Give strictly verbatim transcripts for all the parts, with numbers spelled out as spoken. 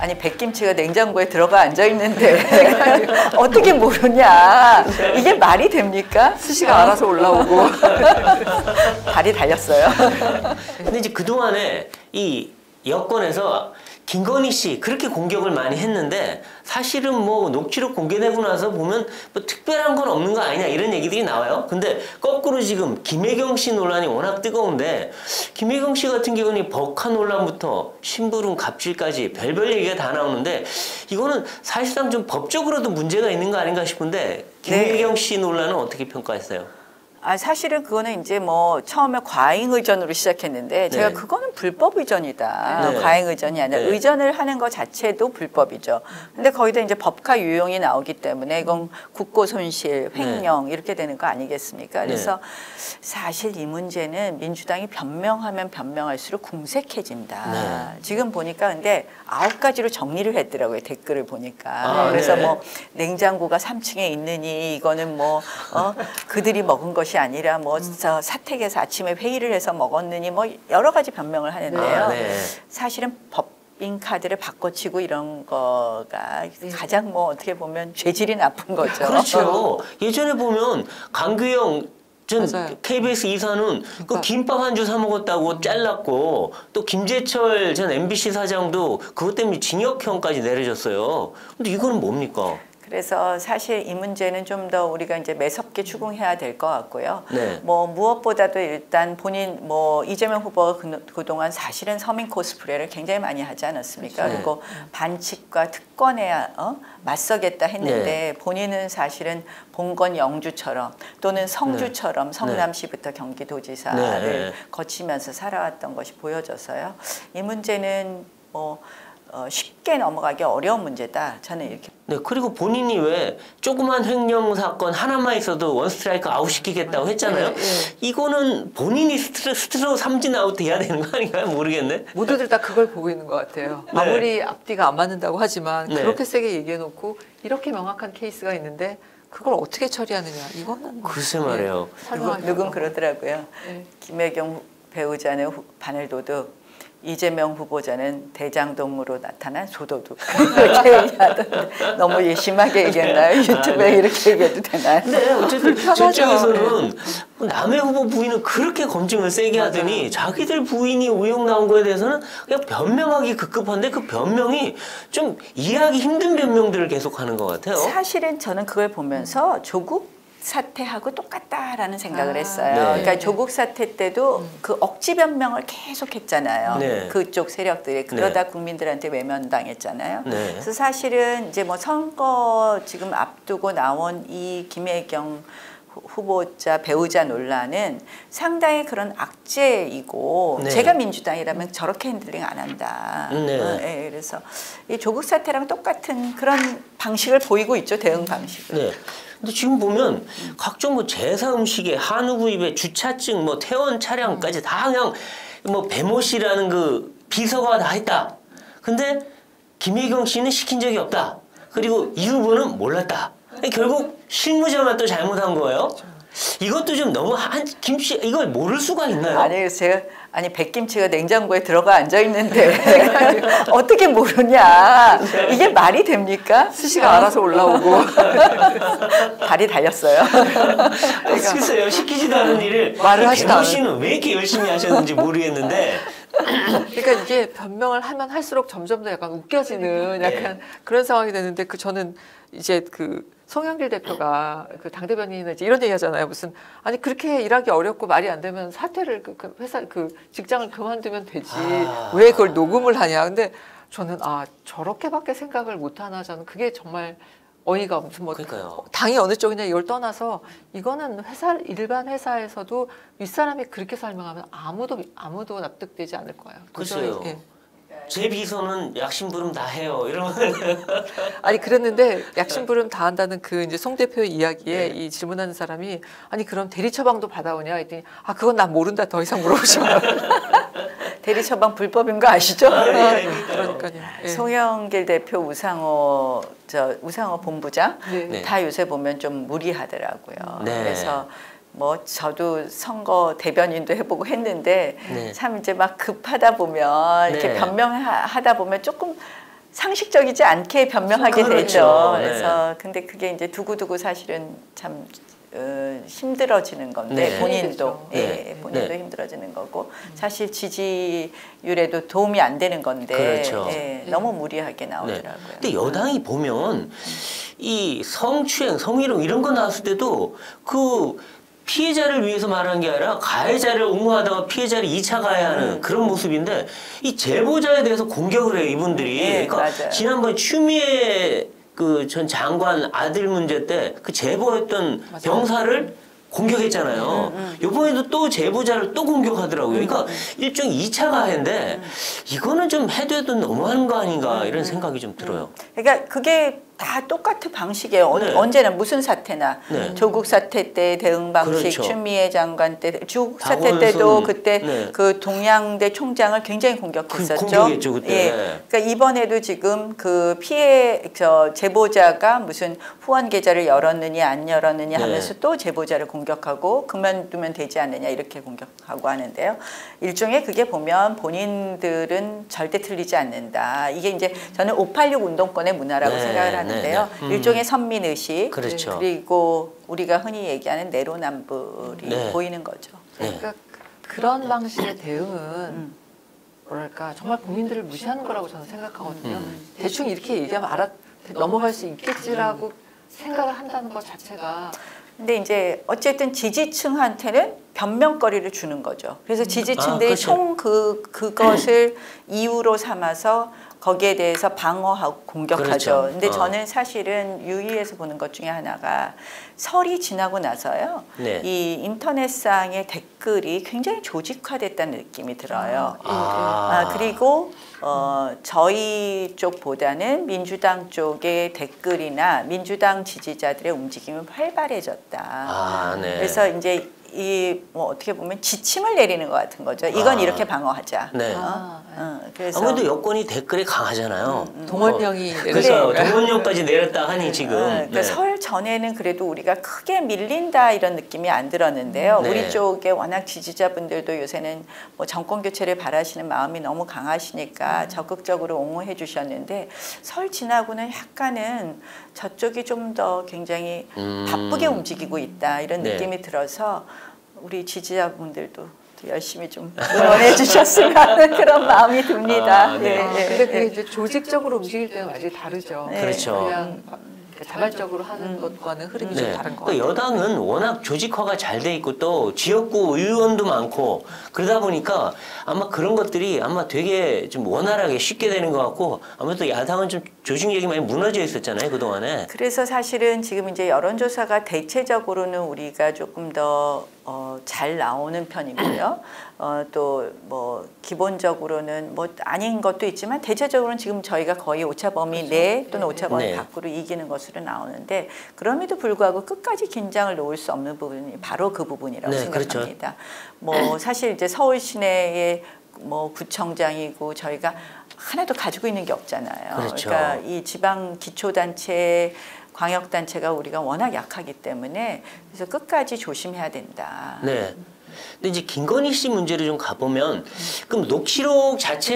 아니 백김치가 냉장고에 들어가 앉아 있는데 어떻게 모르냐. 이게 말이 됩니까? 수시가 아. 알아서 올라오고 발이 달렸어요. 근데 이제 그동안에 이 여권에서 김건희 씨 그렇게 공격을 많이 했는데 사실은 뭐 녹취록 공개되고 나서 보면 뭐 특별한 건 없는 거 아니냐 이런 얘기들이 나와요. 근데 거꾸로 지금 김혜경 씨 논란이 워낙 뜨거운데 김혜경 씨 같은 경우는 법카 논란부터 심부름 갑질까지 별별 얘기가 다 나오는데 이거는 사실상 좀 법적으로도 문제가 있는 거 아닌가 싶은데 김혜경 씨 논란은 어떻게 평가했어요? 아 사실은 그거는 이제 뭐 처음에 과잉 의전으로 시작했는데 제가 네. 그거는 불법 의전이다. 네. 과잉 의전이 아니라 네. 의전을 하는 것 자체도 불법이죠. 근데 거기다 이제 법카 유용이 나오기 때문에 이건 국고 손실, 횡령 네. 이렇게 되는 거 아니겠습니까? 그래서 네. 사실 이 문제는 민주당이 변명하면 변명할수록 궁색해진다. 네. 지금 보니까 근데 아홉 가지로 정리를 했더라고요. 댓글을 보니까. 아, 그래서 네. 뭐 냉장고가 삼 층에 있느니 이거는 뭐 어, 그들이 먹은 것이 아니라 뭐 저 사택에서 아침에 회의를 해서 먹었느니 뭐 여러 가지 변명을 하는데요. 네. 사실은 법인 카드를 바꿔치고 이런 거가 가장 뭐 어떻게 보면 죄질이 나쁜 거죠. 그렇죠. 예전에 보면 강규영 전 맞아요. 케이비에스 이사는 그 김밥 한 줄 사 먹었다고 잘랐고 또 김재철 전 엠비씨 사장도 그것 때문에 징역형까지 내려졌어요. 근데 이거는 뭡니까? 그래서 사실 이 문제는 좀 더 우리가 이제 매섭게 추궁해야 될 것 같고요. 네. 뭐 무엇보다도 일단 본인 뭐 이재명 후보가 그, 그동안 사실은 서민 코스프레를 굉장히 많이 하지 않았습니까? 네. 그리고 반칙과 특권에 어? 맞서겠다 했는데 네. 본인은 사실은 본건 영주처럼 또는 성주처럼 네. 성남시부터 경기도지사를 네. 거치면서 살아왔던 것이 보여져서요. 이 문제는 뭐 어, 쉽게 넘어가기 어려운 문제다. 저는 이렇게. 네, 그리고 본인이 왜 조그만 횡령 사건 하나만 있어도 원스트라이크 아웃시키겠다고 했잖아요. 네, 네. 이거는 본인이 스트레, 스스로 삼진 아웃 돼야 되는 거 아닌가요? 모르겠네. 모두들 다 그걸 보고 있는 것 같아요. 네. 아무리 앞뒤가 안 맞는다고 하지만 네. 그렇게 세게 얘기해놓고 이렇게 명확한 케이스가 있는데 그걸 어떻게 처리하느냐. 이거는 글쎄 말이에요. 네, 누군, 누군 그러더라고요. 네. 김혜경 배우자는 후, 바늘도둑. 이재명 후보자는 대장동으로 나타난 소도둑 이렇게 얘기하던데 너무 심하게 얘기했나요? 유튜브에 아, 네. 이렇게 얘기해도 되나요? 네, 어쨌든 저쪽에서는 남의 후보 부인은 그렇게 검증을 세게 하더니 맞아요. 자기들 부인이 의혹 나온 거에 대해서는 그냥 변명하기 급급한데 그 변명이 좀 이해하기 힘든 변명들을 계속하는 것 같아요. 사실은 저는 그걸 보면서 조국 사태하고 똑같다라는 생각을 아, 했어요. 네. 그러니까 조국 사태 때도 음. 그 억지 변명을 계속 했잖아요. 네. 그쪽 세력들이. 그러다 네. 국민들한테 외면당했잖아요. 네. 그래서 사실은 이제 뭐 선거 지금 앞두고 나온 이 김혜경 후보자 배우자 논란은 상당히 그런 악재이고 네. 제가 민주당이라면 저렇게 핸들링 안 한다. 네. 어, 네. 그래서 이 조국 사태랑 똑같은 그런 방식을 보이고 있죠. 대응 방식을. 네. 근데 지금 보면 음. 각종 뭐 제사 음식에 한우 구입에 주차증 뭐 퇴원 차량까지 음. 다 그냥 뭐 배모 씨라는 그 비서가 다 했다. 근데 김혜경 씨는 시킨 적이 없다. 그리고 이 후보는 몰랐다. 결국 실무자만 또 잘못한 거예요. 이것도 좀 너무 한 김씨 이걸 모를 수가 있나요? 아니 제가 아니 백김치가 냉장고에 들어가 앉아 있는데 어떻게 모르냐. 이게 말이 됩니까? 수시가 알아서 올라오고 발이 달렸어요. 글쎄요, 시키지도 않은 일을 말을 하지도 않아요. 씨는 왜 이렇게 열심히 하셨는지 모르겠는데. 그러니까 이게 변명을 하면 할수록 점점 더 약간 웃겨지는 약간 네. 그런 상황이 되는데 그 저는 이제 그 송영길 대표가 그 당대변인은 이제 이런 얘기 하잖아요. 무슨 아니 그렇게 일하기 어렵고 말이 안 되면 사퇴를 그, 그 회사 그 직장을 그만두면 되지 아. 왜 그걸 녹음을 하냐. 근데 저는 아 저렇게밖에 생각을 못 하나. 저는 그게 정말 어이가 없는 뭐 그러니까요. 당이 어느 쪽이냐 이걸 떠나서 이거는 회사 일반 회사에서도 윗사람이 그렇게 설명하면 아무도 아무도 납득되지 않을 거예요. 글쎄요. 예. 제 비서는 약심부름 다 해요. 이러면 아니 그랬는데 약심부름 다 한다는 그 이제 송 대표의 이야기에 네. 이 질문하는 사람이 아니 그럼 대리 처방도 받아오냐 했더니 아 그건 난 모른다 더 이상 물어보지 마. 대리 처방 불법인 거 아시죠? 네, 그러니까요. 네. 송영길 대표 우상호 저 우상호 본부장 네. 다 요새 보면 좀 무리하더라고요. 네. 그래서 뭐 저도 선거 대변인도 해보고 했는데 네. 참 이제 막 급하다 보면 이렇게 네. 변명하다 보면 조금 상식적이지 않게 변명하게 그렇죠. 되죠. 네. 그래서 근데 그게 이제 두고두고 사실은 참 어, 힘들어지는 건데 네. 본인도 네. 예, 본인도 네. 힘들어지는 거고 사실 지지율에도 도움이 안 되는 건데 그렇죠. 예, 너무 무리하게 나오더라고요. 네. 근데 여당이 보면 이 성추행, 성희롱 이런 거 나왔을 때도 그 피해자를 위해서 말하는 게 아니라 가해자를 옹호하다가 피해자를 이 차 가해하는 음. 그런 모습인데 이 제보자에 대해서 공격을 해요, 이분들이. 네, 그러니까 맞아요. 지난번 추미애 그 전 장관 아들 문제 때 그 제보했던 맞아요. 병사를 공격했잖아요. 음, 이번에도 또 제보자를 또 공격하더라고요. 그러니까 음. 일종의 이 차 가해인데 이거는 좀 해도 해도 너무하는 거 아닌가 음, 이런 생각이 좀 들어요. 그러니까 그게 다 똑같은 방식이에요. 언- 네. 언제나 무슨 사태나 네. 조국 사태 때 대응 방식, 그렇죠. 추미애 장관 때 조국 사태 박원순, 때도 그때 네. 그 동양대 총장을 굉장히 공격했었죠. 그 공격했죠, 그때. 예. 그러니까 이번에도 지금 그 피해 저 제보자가 무슨 후원 계좌를 열었느냐 안 열었느냐 네. 하면서 또 제보자를 공격하고 그만두면 되지 않느냐 이렇게 공격하고 하는데요. 일종의 그게 보면 본인들은 절대 틀리지 않는다. 이게 이제 저는 오팔육 운동권의 문화라고 네, 생각을 하는데요. 네, 네. 음. 일종의 선민의식 그렇죠. 그리고 우리가 흔히 얘기하는 내로남불이 네. 보이는 거죠. 네. 그러니까 그런 방식의 대응은 음. 뭐랄까 정말 국민들을 무시하는 거라고 저는 생각하거든요. 음. 대충 이렇게 얘기하면 알아 넘어갈 수 있겠지라고 생각을 한다는 것 자체가 근데 이제 어쨌든 지지층한테는 변명거리를 주는 거죠. 그래서 지지층들이 아, 그렇죠. 총 그 그것을 이유로 삼아서 거기에 대해서 방어하고 공격하죠. 그렇죠. 근데 어. 저는 사실은 유의해서 보는 것 중에 하나가 설이 지나고 나서요. 네. 이 인터넷상의 댓글이 굉장히 조직화됐다는 느낌이 들어요. 아. 아, 그리고 어, 저희 쪽보다는 민주당 쪽의 댓글이나 민주당 지지자들의 움직임이 활발해졌다. 아, 네. 그래서 이제 이 뭐 어떻게 보면 지침을 내리는 것 같은 거죠. 이건 아. 이렇게 방어하자. 네. 어? 어, 그래서 아무래도 여권이 댓글에 강하잖아요. 동원령이 그래서 그래. 동원령까지 내렸다 하니 지금. 어, 그러니까 네. 설 전에는 그래도 우리가 크게 밀린다 이런 느낌이 안 들었는데요. 네. 우리 쪽에 워낙 지지자분들도 요새는 뭐 정권 교체를 바라시는 마음이 너무 강하시니까 적극적으로 옹호해 주셨는데 설 지나고는 약간은 저쪽이 좀 더 굉장히 음. 바쁘게 움직이고 있다 이런 네. 느낌이 들어서 우리 지지자분들도 열심히 좀 응원해 주셨으면 하는 그런 마음이 듭니다. 아, 네. 예, 아, 예, 근데 그게 예. 이제 조직적으로 움직일 때는 완전히 다르죠. 네. 그렇죠. 그냥 자발적으로 하는 것과는 흐름이 좀 네. 다른 것 그러니까 같아요. 여당은 워낙 조직화가 잘 돼 있고 또 지역구 의원도 많고 그러다 보니까 아마 그런 것들이 아마 되게 좀 원활하게 쉽게 되는 것 같고 아무래도 야당은 좀 조직력이 많이 무너져 있었잖아요, 그동안에. 그래서 사실은 지금 이제 여론조사가 대체적으로는 우리가 조금 더 어, 잘 나오는 편이고요. 어, 또 뭐 기본적으로는 뭐 아닌 것도 있지만 대체적으로는 지금 저희가 거의 오차범위 내 또는 오차범위 네. 밖으로 이기는 것으로 나오는데 그럼에도 불구하고 끝까지 긴장을 놓을 수 없는 부분이 바로 그 부분이라고 네, 생각합니다. 뭐 사실 이제 서울 시내의 뭐 구청장이고 저희가 하나도 가지고 있는 게 없잖아요. 그렇죠. 그러니까 이 지방 기초단체 광역단체가 우리가 워낙 약하기 때문에 그래서 끝까지 조심해야 된다. 네. 근데 이제 김건희 씨 문제를 좀 가보면 그럼 녹취록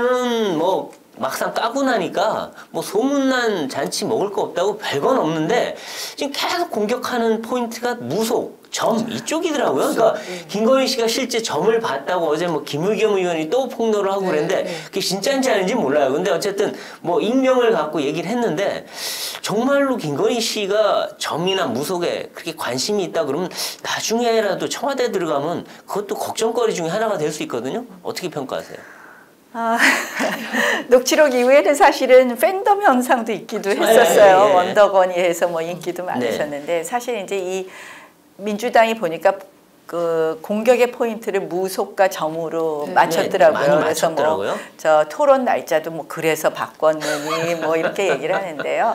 자체는 뭐 막상 까고 나니까 뭐 소문난 잔치 먹을 거 없다고 별건 없는데 지금 계속 공격하는 포인트가 무속, 점 이쪽이더라고요. 그러니까 김건희 씨가 실제 점을 봤다고 어제 뭐 김의겸 의원이 또 폭로를 하고 네, 그랬는데 네. 그게 진짜인지 아닌지 몰라요. 근데 어쨌든 뭐 익명을 갖고 얘기를 했는데 정말로 김건희 씨가 점이나 무속에 그렇게 관심이 있다 그러면 나중에라도 청와대 들어가면 그것도 걱정거리 중에 하나가 될 수 있거든요. 어떻게 평가하세요? 아, 녹취록 이후에는 사실은 팬덤 현상도 있기도 했었어요. 예, 예. 원더건이 해서 뭐 인기도 많으셨는데 사실 이제 이 민주당이 보니까 그 공격의 포인트를 무속과 점으로 네, 맞췄더라고요. 네, 많이 그래서 맞췄더라고요. 뭐 저 토론 날짜도 뭐 그래서 바꿨느니 뭐 이렇게 얘기를 하는데요.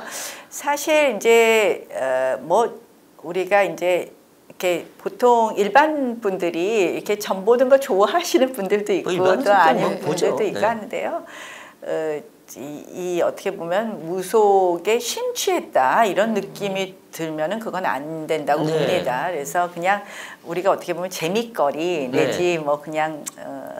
사실 이제 어, 뭐 우리가 이제 이렇게 보통 일반 분들이 이렇게 점 보는 거 좋아하시는 분들도 있고 일반 또 아닌 분들은 분들도 보죠. 있고 네. 하는데요. 어, 이, 이 어떻게 보면 무속에 심취했다 이런 느낌이 들면은 그건 안 된다고 네. 봅니다. 그래서 그냥 우리가 어떻게 보면 재밌거리 네. 내지 뭐 그냥 어,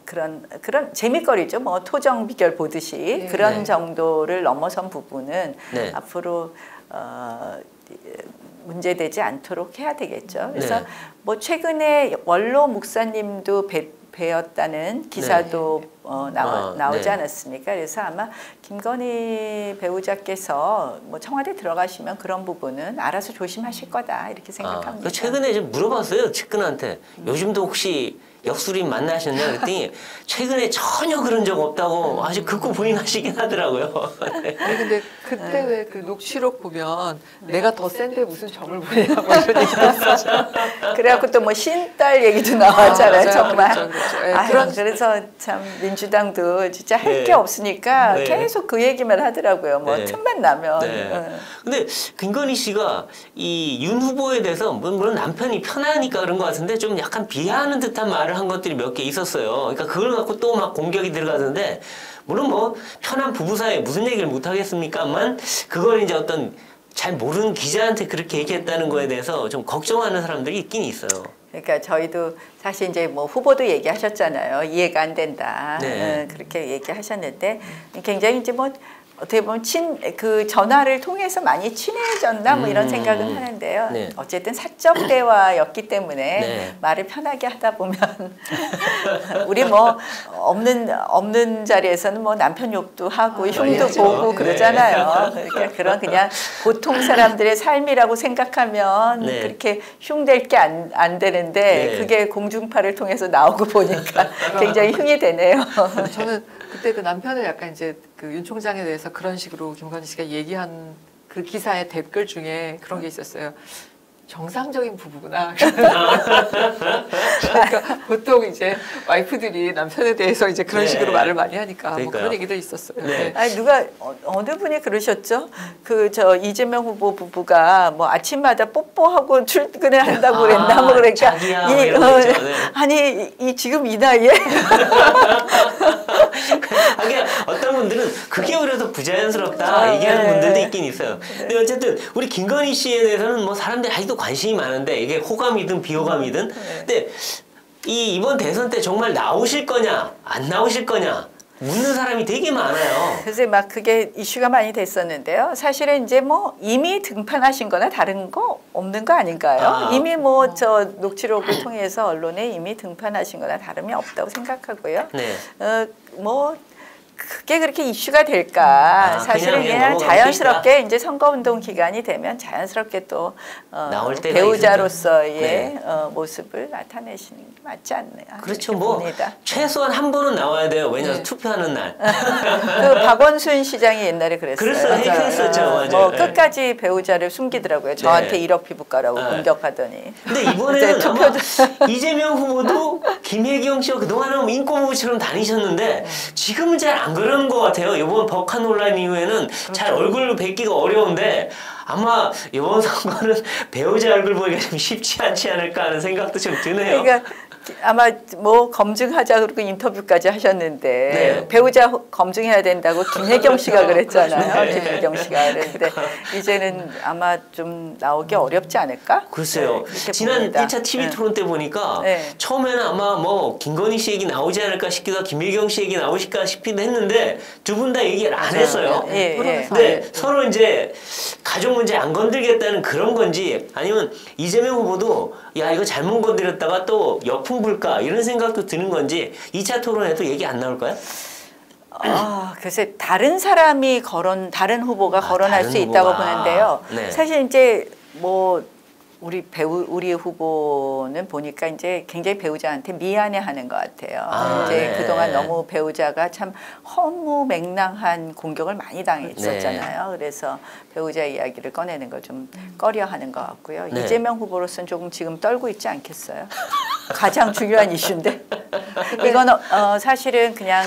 그런 그런 재미거리죠. 뭐 토정 비결 보듯이 네. 그런 네. 정도를 넘어선 부분은 네. 앞으로 어, 문제되지 않도록 해야 되겠죠. 그래서 네. 뭐 최근에 원로 목사님도 배, 배웠다는 기사도 네. 어, 나와, 어, 나오지 네. 않았습니까? 그래서 아마 김건희 배우자께서 뭐 청와대 들어가시면 그런 부분은 알아서 조심하실 거다 이렇게 생각합니다. 아, 그 최근에 좀 물어봤어요 측근한테. 음. 요즘도 혹시 역술인 만나셨냐 그랬더니 최근에 전혀 그런 적 없다고 아주 극구 부인하시긴 하더라고요. 아니 근데 그때 네. 왜 그 녹취록 보면 내가 더 센데 무슨 점을 보내냐고 이런 얘기 했었죠. 그래갖고 또 뭐 신딸 얘기도 나왔잖아요. 아, 맞아요. 정말. 그렇죠, 그렇죠. 예, 아유, 그런- 그래서 참 민주당도 진짜 할 네. 게 없으니까 네. 계속 그 얘기만 하더라고요. 뭐 네. 틈만 나면. 네. 응. 근데 김건희 씨가 이 윤 후보에 대해서 뭐 물론 남편이 편하니까 그런 것 같은데 좀 약간 비하하는 듯한 말을 한 것들이 몇 개 있었어요. 그러니까 그걸 갖고 또 막 공격이 들어가던데 물론 뭐 편한 부부 사이에 무슨 얘기를 못 하겠습니까만 그걸 이제 어떤 잘 모르는 기자한테 그렇게 얘기했다는 거에 대해서 좀 걱정하는 사람들이 있긴 있어요. 그러니까 저희도 사실 이제 뭐 후보도 얘기하셨잖아요. 이해가 안 된다. 네. 응, 그렇게 얘기하셨는데 굉장히 이제 뭐 어떻게 보면 친 그 전화를 통해서 많이 친해졌나 뭐 이런 음, 생각은 음. 하는데요. 네. 어쨌든 사적 대화였기 때문에 네. 말을 편하게 하다 보면 우리 뭐 없는 없는 자리에서는 뭐 남편 욕도 하고 흉도 알겠죠. 보고 네. 그러잖아요. 그러니까 그런 그냥 보통 사람들의 삶이라고 생각하면 네. 그렇게 흉될 게 안 안 되는데 네. 그게 공중파를 통해서 나오고 보니까 굉장히 흉이 되네요. 저는 그때 그 남편을 약간 이제 그 윤 총장에 대해서 그런 식으로 김건희 씨가 얘기한 그 기사의 댓글 중에 그런 게 있었어요. 정상적인 부부구나. 그러니까 보통 이제 와이프들이 남편에 대해서 이제 그런 네. 식으로 말을 많이 하니까 뭐 그러니까요. 그런 얘기도 있었어요. 네. 아니 누가 어, 어느 분이 그러셨죠? 그 저 이재명 후보 부부가 뭐 아침마다 뽀뽀하고 출근을 한다고 그랬나 아, 뭐 그러니까 자기야, 뭐 이런 거 있죠. 네. 아니 이, 이 지금 이 나이에 하긴 어떤 분들은 그게 오히려 더 부자연스럽다 아, 얘기하는 네. 분들도 있긴 있어요. 근데 어쨌든 우리 김건희 씨에 대해서는 뭐 사람들이 아직도 관심이 많은데 이게 호감이든 비호감이든 근데 이 이번 대선 때 정말 나오실 거냐 안 나오실 거냐 묻는 사람이 되게 많아요. 그래서 막 그게 이슈가 많이 됐었는데요. 사실은 이제 뭐 이미 등판하신 거나 다른 거 없는 거 아닌가요? 아. 이미 뭐 저 녹취록을 통해서 언론에 이미 등판하신 거나 다름이 없다고 생각하고요. 네. 어, 뭐 그게 그렇게 이슈가 될까? 아, 사실은 그냥 그냥 그냥 넘어갈 자연스럽게 이제 선거운동 기간이 되면 자연스럽게 또 어, 나올 때가 배우자로서의 네. 어, 모습을 나타내시는 게 맞지 않나? 그렇죠. 이렇게 뭐 봅니다. 최소한 한 번은 나와야 돼요. 왜냐면 네. 투표하는 날. 그 박원순 시장이 옛날에 그랬어요. 그랬어요. 맞아요. 그랬었죠. 어, 맞아요. 뭐 네. 끝까지 배우자를 숨기더라고요. 저한테 네. 일억 피부과라고 네. 공격하더니. 근데 이번에는 네, 아마 이재명 후보도 김혜경 씨와 그동안은 인꼬부부처럼 다니셨는데 지금은 잘 안 그러는 것 같아요. 이번 법카 논란 이후에는 잘 얼굴로 뵙기가 어려운데 아마 이번 선거는 배우자 얼굴 보기가 좀 쉽지 않지 않을까 하는 생각도 좀 드네요. 그러니까 아마 뭐 검증하자 그러고 인터뷰까지 하셨는데 네. 배우자 검증해야 된다고 김혜경 씨가 그랬잖아요. 네. 김혜경 씨가 그랬는데 이제는 아마 좀 나오기 어렵지 않을까? 글쎄요. 네, 그렇게 지난 봅니다. 일 차 티비 네. 토론 때 보니까 네. 처음에는 아마 뭐 김건희 씨 얘기 나오지 않을까 싶기도 하고 김혜경 씨 얘기 나오실까 싶기도 했는데 두 분 다 얘기를 안 맞아요. 했어요. 예, 예. 토론에서 근데 안 서로 이제 가족 문제 안 건들겠다는 그런 건지 아니면 이재명 후보도 야 이거 잘못 건드렸다가 또 역풍 불까 이런 생각도 드는 건지 이 차 토론에도 얘기 안 나올까요? 아, 글쎄 다른 사람이 거론 다른 후보가 아, 거론할 다른 수 있다고 후보가. 보는데요. 네. 사실 이제 뭐 우리 배우 우리 후보는 보니까 이제 굉장히 배우자한테 미안해하는 것 같아요. 아, 이제 네. 그동안 너무 배우자가 참 허무맹랑한 공격을 많이 당했었잖아요. 네. 그래서 배우자 이야기를 꺼내는 걸 좀 꺼려하는 것 같고요. 네. 이재명 후보로서는 조금 지금 떨고 있지 않겠어요? 가장 중요한 이슈인데 이건 어, 사실은 그냥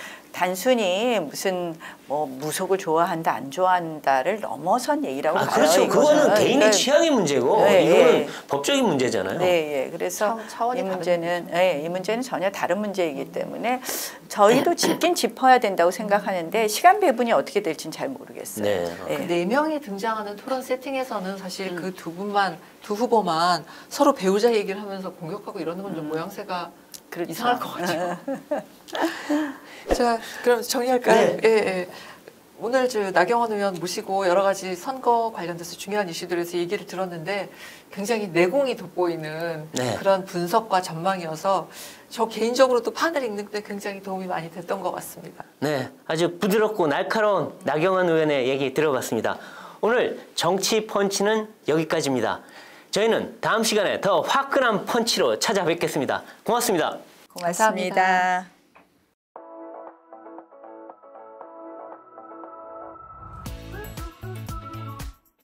단순히 무슨 뭐 무속을 좋아한다 안 좋아한다를 넘어선 얘기라고 아, 봐요. 그렇죠. 그거는 이거는. 개인의 그러니까 취향의 문제고 네, 이거는 네. 법적인 문제잖아요. 네, 예. 그래서 차- 차원이 이 다른 문제는, 예, 이 문제는 전혀 다른 문제이기 때문에 저희도 짚긴 짚어야 된다고 생각하는데 시간 배분이 어떻게 될지는 잘 모르겠어요. 네. 예. 그 네 명이 등장하는 토론 세팅에서는 사실 음. 그 두 분만 두 후보만 서로 배우자 얘기를 하면서 공격하고 이러는 건 좀 음. 모양새가 그렇죠. 이상할 것 같아요. 자, 그럼 정리할까요? 네. 예, 예. 오늘 저 나경원 의원 모시고 여러 가지 선거 관련돼서 중요한 이슈들에서 얘기를 들었는데 굉장히 내공이 돋보이는 네. 그런 분석과 전망이어서 저 개인적으로도 판을 읽는 데 굉장히 도움이 많이 됐던 것 같습니다. 네, 아주 부드럽고 날카로운 나경원 의원의 얘기 들어봤습니다. 오늘 정치 펀치는 여기까지입니다. 저희는 다음 시간에 더 화끈한 펀치로 찾아뵙겠습니다. 고맙습니다. 고맙습니다. 감사합니다.